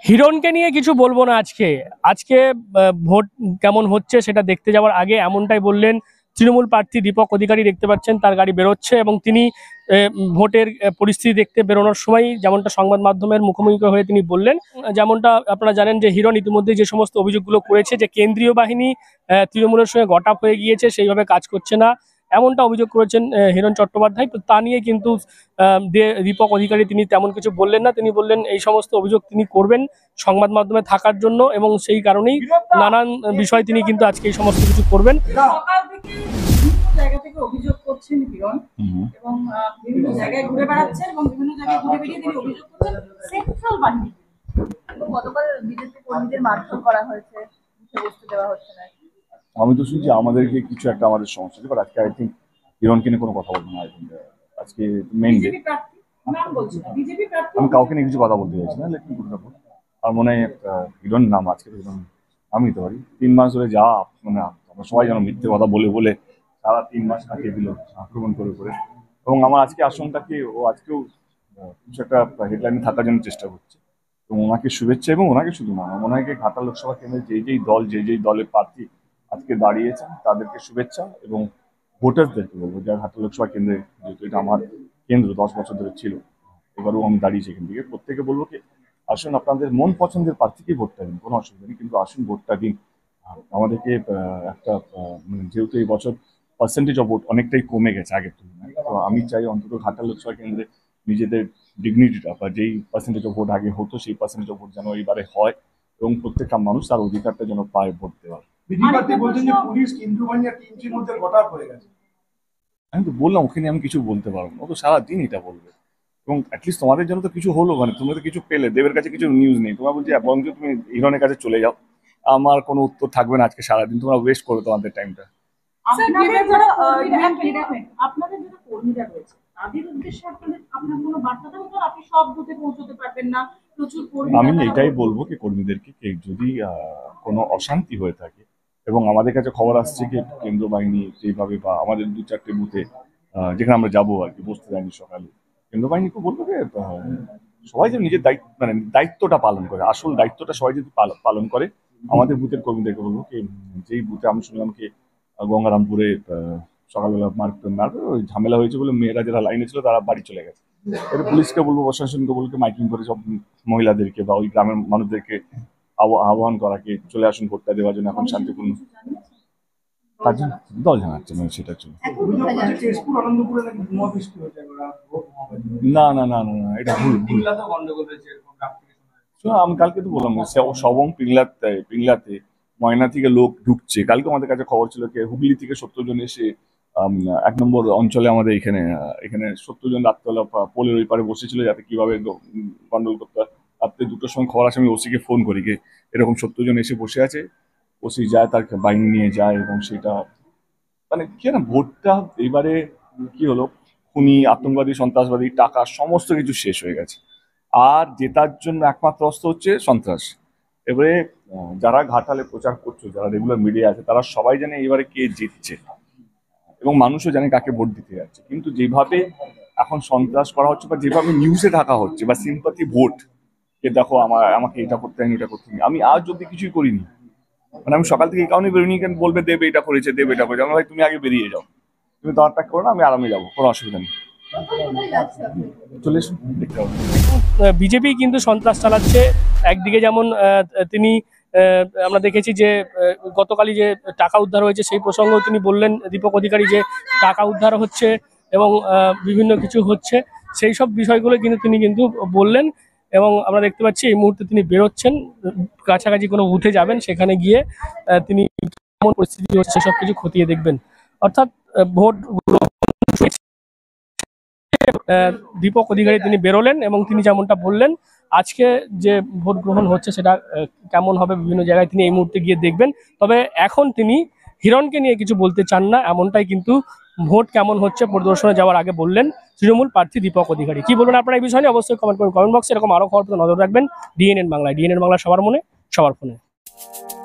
হিরণকে নিয়ে কিছু বলবো না আজকে। আজকে ভোট কেমন হচ্ছে সেটা দেখতে যাওয়ার আগে এমনটাই বললেন তৃণমূল প্রার্থী দীপক অধিকারী। দেখতে পাচ্ছেন তার গাড়ি বেরোচ্ছে এবং তিনি ভোটের পরিস্থিতি দেখতে বেরোনোর সময় যেমনটা সংবাদ মাধ্যমের মুখোমুখি হয়ে তিনি বললেন, যেমনটা আপনারা জানেন যে হিরণ ইতিমধ্যে যে সমস্ত অভিযোগগুলো করেছে যে কেন্দ্রীয় বাহিনী তৃণমূলের সঙ্গে গট আপ হয়ে গিয়েছে, সেইভাবে কাজ করছে না, এমনটা অভিযোগ করেছেন হিরণ চট্টোপাধ্যায়। তো তা নিয়ে কিন্তু দীপক অধিকারী তিনি তেমন কিছু বললেন না। তিনি বললেন এই সমস্ত অভিযোগ তিনি করবেন সংবাদ মাধ্যমে থাকার জন্য এবং সেই কারণেই নানান বিষয় তিনি কিন্তু আজকে এই সমস্ত কিছু করবেন। জায়গা থেকে অভিযোগ করছেন হিরণ এবং বিভিন্ন জায়গায় ঘুরে বেড়াচ্ছেন এবং বিভিন্ন জায়গায় ঘুরে বেরিয়ে তিনি অভিযোগ করছেন সেন্ট্রাল বাহিনী গতকাল বিজেপি কর্মীদের মারধর করা হয়েছে, বসতে দেওয়া হচ্ছে না। আমি তো শুনছি আমাদেরকে কিছু একটা আমাদের সমস্যা আছে, বাট আজকে আই থিঙ্ক হিরণকে নিয়ে কোনো কথা বলবো না। আজকে মেইন ডে, আমি কাউকে নিয়ে কিছু কথা বলতে চাইছি না। Let me put up. আর মনে হয় হিরণ নাম আজকে আমি নিতে পারি 3 মাস ধরে যা মানে আমরা সবাই যেন মিথ্যে কথা বলে বলে সারা 3 মাস কাটিয়ে দিল আক্রমণ করে করে। এবং আমার আজকে আশঙ্কাকে ও আজকেও কিছু একটা হেডলাইনে থাকার জন্য চেষ্টা করছে এবং ওনাকে শুভেচ্ছা। এবং ওনাকে শুধু না, আমার মনে হয় ঘাটাল লোকসভা কেন্দ্রে যেই দল যেই দলের প্রার্থী আজকে দাঁড়িয়েছেন তাদেরকে শুভেচ্ছা। এবং ভোটারদেরকে বলবো যারা ঘাটাল লোকসভা কেন্দ্রে, যেহেতু এটা আমার কেন্দ্র 10 বছর ধরে ছিল, এবারও আমি দাঁড়িয়েছি এখান থেকে, প্রত্যেকে বলবো কি আসুন আপনাদের মন পছন্দের প্রার্থীকে ভোটটা দিন, কোনো অসুবিধা নেই, কিন্তু আসুন ভোটটা দিন। আমাদেরকে একটা মানে যেহেতু এই বছর পার্সেন্টেজ অফ ভোট অনেকটাই কমে গেছে আগের তুলনায়, তো আমি চাই অন্তত ঘাটাল লোকসভা কেন্দ্রে নিজেদের ডিগনিটিটা বা যেই পার্সেন্টেজ অফ ভোট আগে হতো সেই পার্সেন্টেজ অফ ভোট যেন এবারে হয় এবং প্রত্যেকটা মানুষ তার অধিকারটা যেন পায় ভোট দেওয়ার। আমি তো বললাম ওখানে আমি কিছু বলতে পারবো না, ও তো সারাদিন এটা বলবে। এবং অ্যাটলিস্ট তোমাদের জন্য তো কিছু হলো, মানে তুমি তো কিছু পেলে, দেবের কাছে কিছু নিউজ নেই, তোমরা বলছি বরঞ্চ তুমি হিরণের কাছে চলে যাও, আমার কোনো উত্তর থাকবে না আজকে সারাদিন, তোমরা ওয়েস্ট করো তোমাদের টাইমটা। আপনাদের যারা কর্মীরা রয়েছে তাদের উদ্দেশ্যে আপনার কোনো বার্তা দেন? আপনি সব বুথে পৌঁছতে পারবেন না, প্রচুর কর্মী। আমি এটাই বলবো কি কর্মীদেরকে যদি কোনো অশান্তি হয়ে থাকে এবং আমাদের কাছে খবর আসছে কি কেন্দ্র বাহিনী যেভাবে বা আমাদের 2-4টে বুথে যেখানে আমরা যাবো আর কি, বসতে যাইনি সকালে, কেন্দ্র বাহিনীকে বলবো যে সবাই যেন নিজের দায়িত্বটা পালন করে, আসল দায়িত্বটা সবাই যদি পালন করে। আমাদের বুথের কর্মীদেরকে বলবো কি যেই বুথে আমি শুনলাম কি গঙ্গারামপুরে সকালবেলা মারবে ওই ঝামেলা হয়েছে বলে মেয়েরা যারা লাইনে ছিল তারা বাড়ি চলে গেছে, এটা পুলিশকে বলবো, প্রশাসনকে বলবো মাইকিং করে সব মহিলাদেরকে বা ওই গ্রামের মানুষদেরকে আহ্বান করাকে চলে আসুন ভোটটা দেওয়ার জন্য। এখন শান্তিপূর্ণ তার জন্য দল জানাচ্ছে মানে সেটার জন্য। না না না না না, এটা ভুল। আমি কালকে তো বললাম সবং পিংলাতে ময়না থেকে লোক ঢুকছে। কালকে আমাদের কাছে খবর ছিল কি হুগলি থেকে 70 জন এসে 1 নম্বর অঞ্চলে আমাদের এখানে 70 জন রাত্রেবেলা পোলের ওই পারে বসেছিল যাতে কিভাবে গন্ডগোল করতে হয়। রাত্রে 2টোর সময় খবর আসে, আমি ওসিকে ফোন করি যে এরকম 70 জন এসে বসে আছে। ওসি যায়, তার বাহিনী নিয়ে যায় এবং সেটা মানে কি না ভোটটা এবারে কি হলো, খুনি, আতঙ্কবাদী, সন্ত্রাসবাদী, টাকা সমস্ত কিছু শেষ হয়ে গেছে। আর জেতার জন্য একমাত্র অস্ত্র হচ্ছে সন্ত্রাস। এবারে যারা ঘাটালে প্রচার করছো, যারা রেগুলার মিডিয়া আছে, তারা সবাই জানে এবারে কে জিতছে এবং মানুষও জানে কাকে ভোট দিতে যাচ্ছে। কিন্তু যেভাবে এখন সন্ত্রাস করা হচ্ছে বা যেভাবে নিউজে ঢাকা হচ্ছে বা সিম্পাথি ভোট, যে দেখো আমাকে এটা করতে হয়নি, এটা করতে হয়নি, আমি আজ যদি কিছুই করিনি, মানে আমি সকাল থেকে এই কারণে বেরোনি কেন বলবে দেবে এটা করেছে, দেবে এটা করেছে, আমি ভাই তুমি আগে বেরিয়ে যাও, তুমি দাঁড়টা করো না, আমি আরামে যাবো, কোনো অসুবিধা নেই, চলে এসুন দেখতে হবে। বিজেপি কিন্তু সন্ত্রাস চালাচ্ছে একদিকে, যেমন তিনি আমরা দেখেছি যে গতকালই যে টাকা উদ্ধার হয়েছে সেই প্রসঙ্গেও তিনি বললেন দীপক অধিকারী যে টাকা উদ্ধার হচ্ছে এবং বিভিন্ন কিছু হচ্ছে, সেই সব বিষয়গুলো তিনি কিন্তু বললেন। এবং আমরা দেখতে পাচ্ছি এই মুহূর্তে তিনি বেরোচ্ছেন, কাছাকাছি কোনো বুথে যাবেন, সেখানে গিয়ে তিনি কেমন পরিস্থিতি হচ্ছে সেসব কিছু খতিয়ে দেখবেন। অর্থাৎ ভোট দীপক অধিকারী তিনি বেরোলেন এবং তিনি যেমনটা বললেন আজকে যে ভোট গ্রহণ হচ্ছে সেটা কেমন হবে বিভিন্ন জায়গায় তিনি এই মুহূর্তে গিয়ে দেখবেন। তবে এখন তিনি হিরণকে নিয়ে কিছু বলতে চান না, এমনটাই কিন্তু ভোট কেমন হচ্ছে পরিদর্শনে যাওয়ার আগে বললেন তৃণমূল প্রার্থী দীপক অধিকারী। কি বলবেন আপনারা এই বিষয় নিয়ে অবশ্যই কমেন্ট করুন কমেন্ট বক্সে। এরকম আরো খবর নজর রাখবেন ডিএনএন বাংলায়। ডিএনএন বাংলা সবার মনে সবার ফোনে।